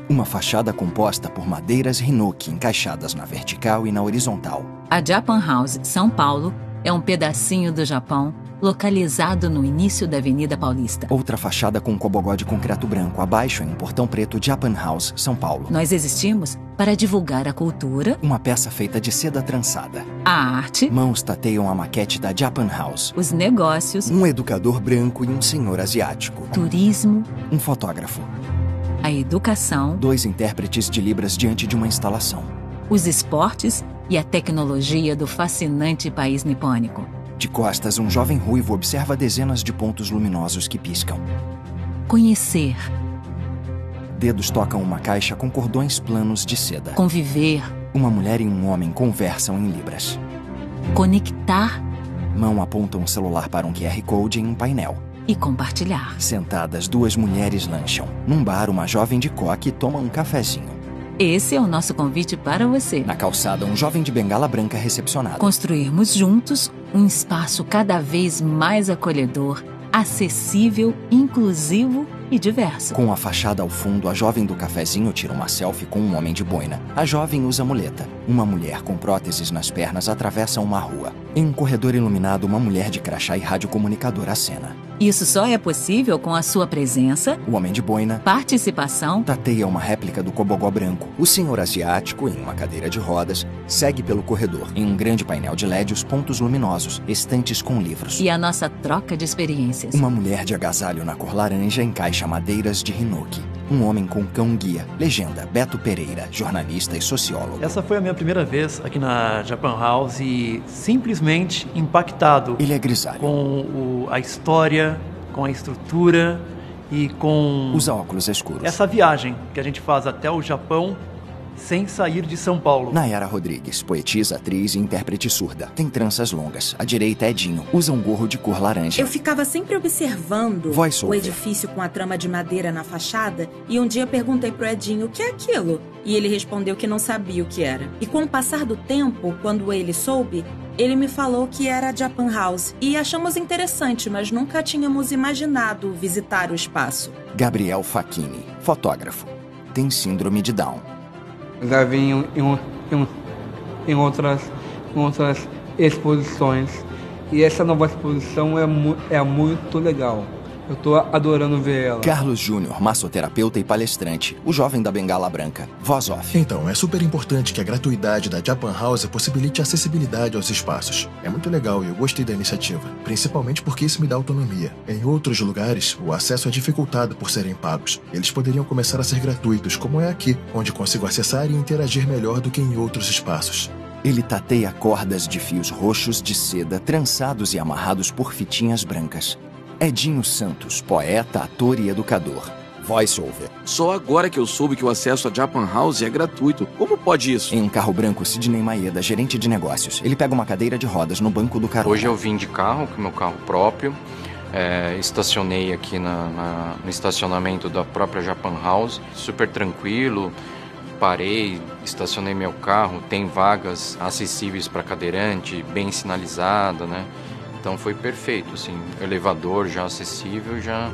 Uma fachada composta por madeiras Hinoki encaixadas na vertical e na horizontal. A Japan House São Paulo é um pedacinho do Japão localizado no início da Avenida Paulista. Outra fachada com cobogó de concreto branco abaixo em um portão preto Japan House São Paulo. Nós existimos para divulgar a cultura, Uma peça feita de seda trançada. a arte, Mãos tateiam a maquete da Japan House. os negócios, Um educador branco e um senhor asiático. turismo, Um fotógrafo. a educação, 2 intérpretes de Libras diante de uma instalação. os esportes e a tecnologia do fascinante país nipônico. De costas, um jovem ruivo observa dezenas de pontos luminosos que piscam. Conhecer, Dedos tocam uma caixa com cordões planos de seda. conviver, Uma mulher e um homem conversam em Libras. conectar Mão aponta um celular para um QR Code em um painel. e compartilhar. Sentadas, 2 mulheres lancham. Num bar, uma jovem de coque toma um cafezinho. Esse é o nosso convite para você. Na calçada, um jovem de bengala branca recepcionado. Construirmos juntos um espaço cada vez mais acolhedor, acessível, inclusivo e diverso. Com a fachada ao fundo, a jovem do cafezinho tira uma selfie com um homem de boina. A jovem usa muleta. Uma mulher com próteses nas pernas atravessa uma rua. Em um corredor iluminado, uma mulher de crachá e radiocomunicador acena. Isso só é possível com a sua presença, O homem de boina participação, tateia uma réplica do cobogó branco. O senhor asiático, em uma cadeira de rodas, segue pelo corredor. Em um grande painel de LED, os pontos luminosos, estantes com livros. e a nossa troca de experiências. Uma mulher de agasalho na cor laranja encaixa madeiras de Hinoki. Um homem com cão-guia. Legenda: Beto Pereira, jornalista e sociólogo. Essa foi a minha primeira vez aqui na Japan House e simplesmente impactado Ele é grisalho. com a história, com a estrutura e com Usa óculos escuros. essa viagem que a gente faz até o Japão sem sair de São Paulo. Nayara Rodrigues, poetisa, atriz e intérprete surda. Tem tranças longas. À direita é Dinho. Usa um gorro de cor laranja. Eu ficava sempre observando Voice o over. edifício com a trama de madeira na fachada e um dia perguntei pro Edinho o que é aquilo. E ele respondeu que não sabia o que era. E com o passar do tempo, quando ele soube, ele me falou que era a Japan House. E achamos interessante, mas nunca tínhamos imaginado visitar o espaço. Gabriel Facchini, fotógrafo. Tem síndrome de Down. Já vim em outras exposições e essa nova exposição é muito legal. Eu tô adorando ver ela. Carlos Júnior, massoterapeuta e palestrante. O jovem da bengala branca. Voz off. Então, é super importante que a gratuidade da Japan House possibilite acessibilidade aos espaços. É muito legal e eu gostei da iniciativa, principalmente porque isso me dá autonomia. Em outros lugares, o acesso é dificultado por serem pagos. Eles poderiam começar a ser gratuitos, como é aqui, onde consigo acessar e interagir melhor do que em outros espaços. Ele tateia cordas de fios roxos de seda trançados e amarrados por fitinhas brancas. Edinho Santos, poeta, ator e educador. Voice over. Só agora que eu soube que o acesso à Japan House é gratuito. Como pode isso? Em um carro branco, Sidney Maeda, gerente de negócios. Ele pega uma cadeira de rodas no banco do carona. Hoje eu vim de carro, com meu carro próprio. Estacionei aqui no estacionamento da própria Japan House. Super tranquilo. Parei, estacionei meu carro. Tem vagas acessíveis para cadeirante, bem sinalizada, né? Então foi perfeito, assim, elevador já acessível, já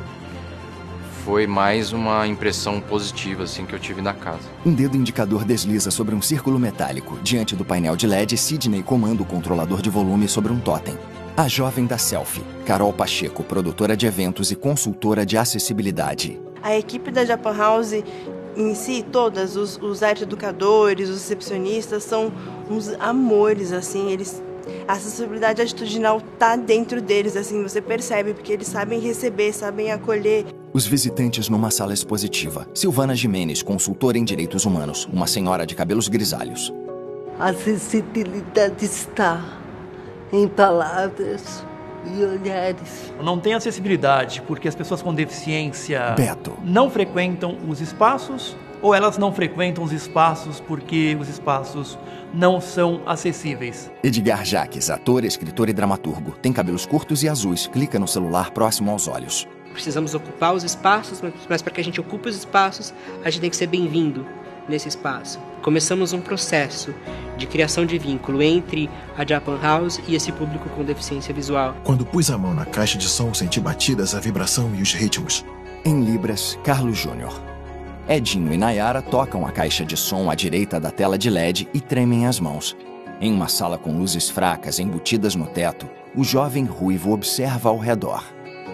foi mais uma impressão positiva, assim, que eu tive na casa. Um dedo indicador desliza sobre um círculo metálico. Diante do painel de LED, Sidney comanda o controlador de volume sobre um totem. A jovem da selfie, Carol Pacheco, produtora de eventos e consultora de acessibilidade. A equipe da Japan House em si, todas, os arte educadores, os recepcionistas, são uns amores, assim, a acessibilidade atitudinal tá dentro deles, assim, você percebe, porque eles sabem receber, sabem acolher. Os visitantes numa sala expositiva. Silvana Jimenez, consultora em direitos humanos, uma senhora de cabelos grisalhos. A acessibilidade está em palavras e olhares. Não tem acessibilidade porque as pessoas com deficiência Beto. não frequentam os espaços, ou elas não frequentam os espaços porque os espaços não são acessíveis. Edgar Jaques, ator, escritor e dramaturgo. Tem cabelos curtos e azuis. Clica no celular próximo aos olhos. Precisamos ocupar os espaços, mas para que a gente ocupe os espaços, a gente tem que ser bem-vindo nesse espaço. Começamos um processo de criação de vínculo entre a Japan House e esse público com deficiência visual. Quando pus a mão na caixa de som, senti batidas a vibração e os ritmos. Em Libras, Carlos Júnior. Edinho e Nayara tocam a caixa de som à direita da tela de LED e tremem as mãos. Em uma sala com luzes fracas embutidas no teto, o jovem ruivo observa ao redor.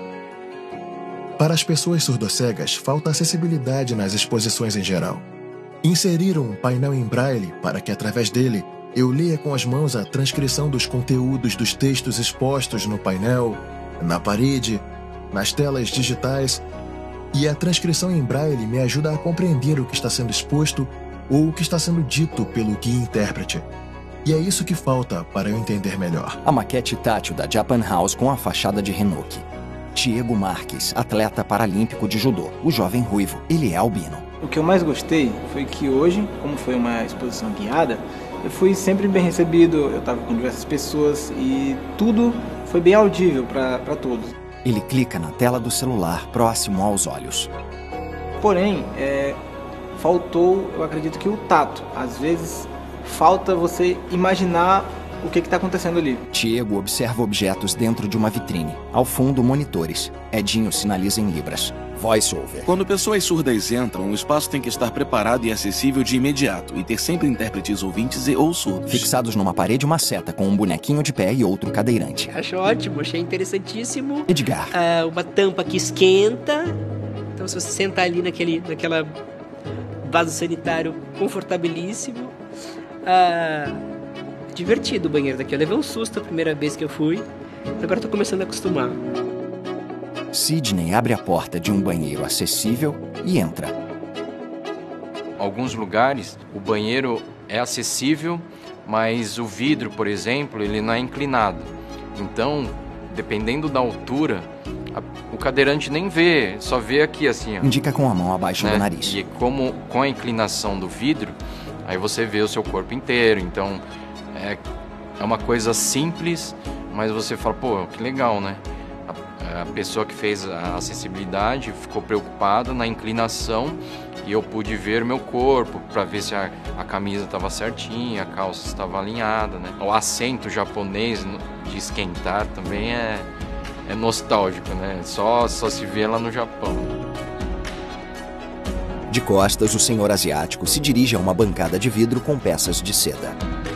Para as pessoas surdocegas, falta acessibilidade nas exposições em geral. Inseriram um painel em braille para que, através dele, eu leia com as mãos a transcrição dos conteúdos dos textos expostos no painel, na parede, nas telas digitais, e a transcrição em braille me ajuda a compreender o que está sendo exposto ou o que está sendo dito pelo guia-intérprete. E é isso que falta para eu entender melhor. A maquete tátil da Japan House com a fachada de Hinoki. Diego Marques, atleta paralímpico de judô, o jovem ruivo, ele é albino. O que eu mais gostei foi que hoje, como foi uma exposição guiada, eu fui sempre bem recebido, eu estava com diversas pessoas e tudo foi bem audível para todos. Ele clica na tela do celular próximo aos olhos. Porém, faltou, eu acredito que o tato. Às vezes, falta você imaginar o que está acontecendo ali. Diego observa objetos dentro de uma vitrine. Ao fundo, monitores. Edinho sinaliza em libras. Voice-over. Quando pessoas surdas entram, o espaço tem que estar preparado e acessível de imediato e ter sempre intérpretes ouvintes ou surdos. Fixados numa parede, uma seta com um bonequinho de pé e outro cadeirante. Acho ótimo, achei interessantíssimo. Edgar. Uma tampa que esquenta. Então, se você sentar ali naquela vaso sanitário confortabilíssimo. Divertido o banheiro daqui. Eu levei um susto a primeira vez que eu fui. Agora estou começando a acostumar. Sidney abre a porta de um banheiro acessível e entra. Alguns lugares, o banheiro é acessível, mas o vidro, por exemplo, ele não é inclinado. Então, dependendo da altura, o cadeirante nem vê, só vê aqui assim, ó. Indica com a mão abaixo do nariz. E como com a inclinação do vidro, aí você vê o seu corpo inteiro. Então, é uma coisa simples, mas você fala, pô, que legal, né? A pessoa que fez a acessibilidade ficou preocupada na inclinação e eu pude ver meu corpo para ver se a camisa estava certinha, a calça estava alinhada, né? O assento japonês de esquentar também é nostálgico, né? Só se vê lá no Japão. De costas, o senhor asiático se dirige a uma bancada de vidro com peças de seda.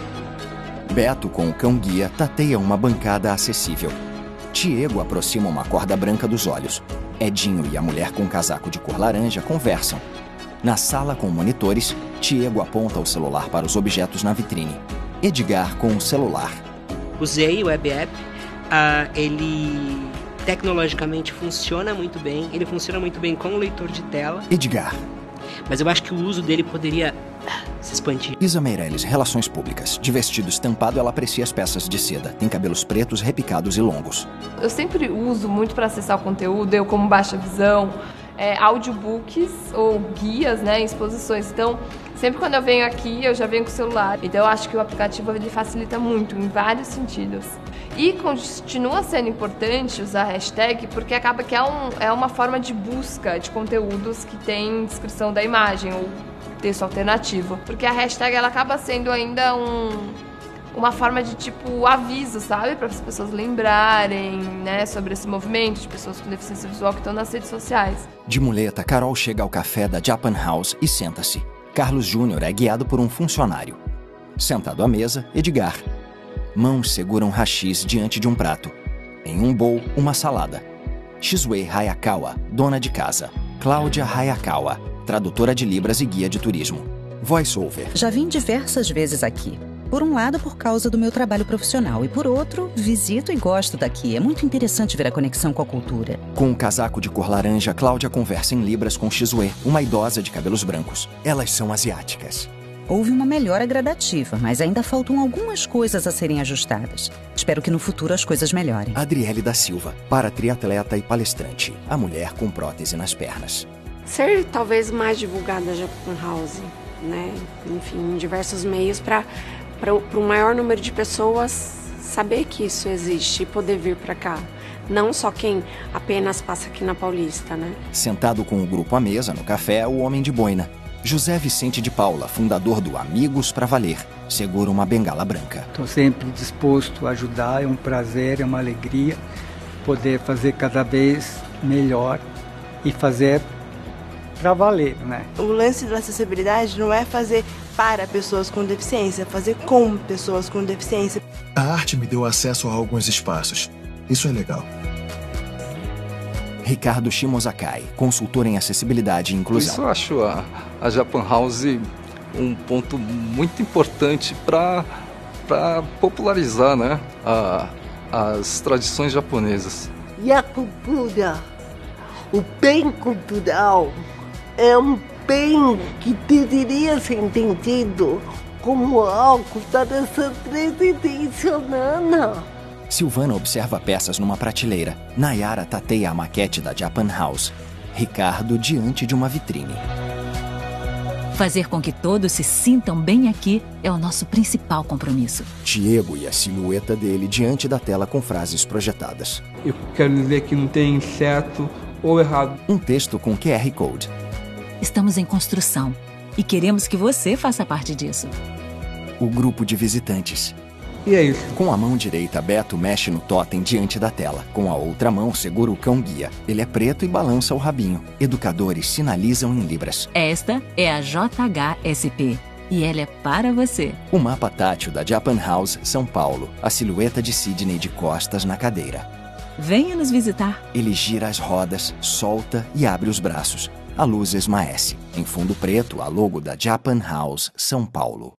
Beto, com o cão-guia, tateia uma bancada acessível. Diego aproxima uma corda branca dos olhos. Edinho e a mulher com casaco de cor laranja conversam. Na sala com monitores, Diego aponta o celular para os objetos na vitrine. Edgar com o celular. Usei o Web App. Ele tecnologicamente funciona muito bem. Ele funciona muito bem com o leitor de tela. Edgar. Mas eu acho que o uso dele poderia se expandir. Isa Meirelles, Relações Públicas. De vestido estampado, ela aprecia as peças de seda. Tem cabelos pretos, repicados e longos. Eu sempre uso muito para acessar o conteúdo, eu como baixa visão, audiobooks ou guias, né, em exposições. Então, sempre quando eu venho aqui, eu já venho com o celular. Então, eu acho que o aplicativo ele facilita muito, em vários sentidos. E continua sendo importante usar a hashtag, porque acaba que é uma forma de busca de conteúdos que tem descrição da imagem ou texto alternativo. Porque a hashtag ela acaba sendo ainda uma forma de tipo aviso, sabe? Para as pessoas lembrarem, né, sobre esse movimento de pessoas com deficiência visual que estão nas redes sociais. De muleta, Carol chega ao café da Japan House e senta-se. Carlos Júnior é guiado por um funcionário. Sentado à mesa, Edgar. Mãos seguram hashis diante de um prato. Em um bowl, uma salada. Shizue Hayakawa, dona de casa. Cláudia Hayakawa, tradutora de Libras e guia de turismo. Voice-over. Já vim diversas vezes aqui. Por um lado, por causa do meu trabalho profissional. E por outro, visito e gosto daqui. É muito interessante ver a conexão com a cultura. Com um casaco de cor laranja, Cláudia conversa em Libras com Shizue, uma idosa de cabelos brancos. Elas são asiáticas. Houve uma melhora gradativa, mas ainda faltam algumas coisas a serem ajustadas. Espero que no futuro as coisas melhorem. Adriele da Silva, para-triatleta e palestrante. A mulher com prótese nas pernas. Ser talvez mais divulgada a Japan House, né? Enfim, em diversos meios para um maior número de pessoas saber que isso existe e poder vir para cá. Não só quem apenas passa aqui na Paulista, né? Sentado com o grupo à mesa no café, o homem de boina. José Vicente de Paula, fundador do Amigos pra Valer, segura uma bengala branca. Estou sempre disposto a ajudar, é um prazer, é uma alegria poder fazer cada vez melhor e fazer pra valer, né? O lance da acessibilidade não é fazer para pessoas com deficiência, é fazer com pessoas com deficiência. A arte me deu acesso a alguns espaços. Isso é legal. Ricardo Shimozakai, consultor em acessibilidade e inclusão. Isso eu acho a Japan House um ponto muito importante para popularizar, né, as tradições japonesas. E a cultura, o bem cultural, é um bem que deveria ser entendido como algo da nossa presidência humana. Silvana observa peças numa prateleira. Nayara tateia a maquete da Japan House. Ricardo diante de uma vitrine. Fazer com que todos se sintam bem aqui é o nosso principal compromisso. Diego e a silhueta dele diante da tela com frases projetadas. Eu quero dizer que não tem certo ou errado. Um texto com QR Code. Estamos em construção e queremos que você faça parte disso. O grupo de visitantes. E é isso. Com a mão direita, Beto mexe no totem diante da tela. Com a outra mão, segura o cão-guia. Ele é preto e balança o rabinho. Educadores sinalizam em libras. Esta é a JHSP e ela é para você. O mapa tátil da Japan House, São Paulo. A silhueta de Sidney de costas na cadeira. Venha nos visitar. Ele gira as rodas, solta e abre os braços. A luz esmaece. Em fundo preto, a logo da Japan House, São Paulo.